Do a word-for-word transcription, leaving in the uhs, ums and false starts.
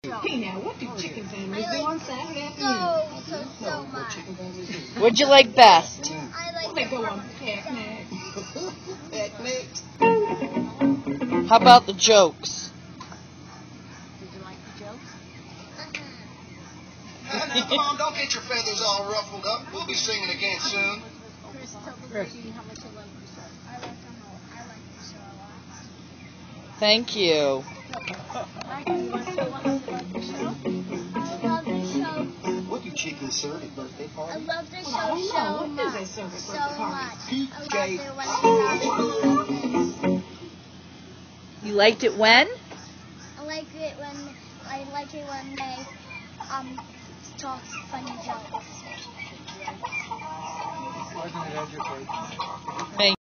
Hey now, what do chicken families do on Saturday So, afternoon? so, so much. What'd you like best? I Well, like they go on picnics. Picnics. How about the jokes? Did you like the jokes? Now, now, come on, don't get your feathers all ruffled up. We'll be singing again soon. Chris, tell the lady how much you like the show. I like the whole, I like the show a lot. Thank you. Michael, you want to tell us about the show? I love the show. What do chickens serve at birthday I parties? love the Well, I show don't know. so What do much. they serve at So birthday much. parties? I love Cake. it when they have You liked it when? I like it when I like it when they um talk funny jokes. Thank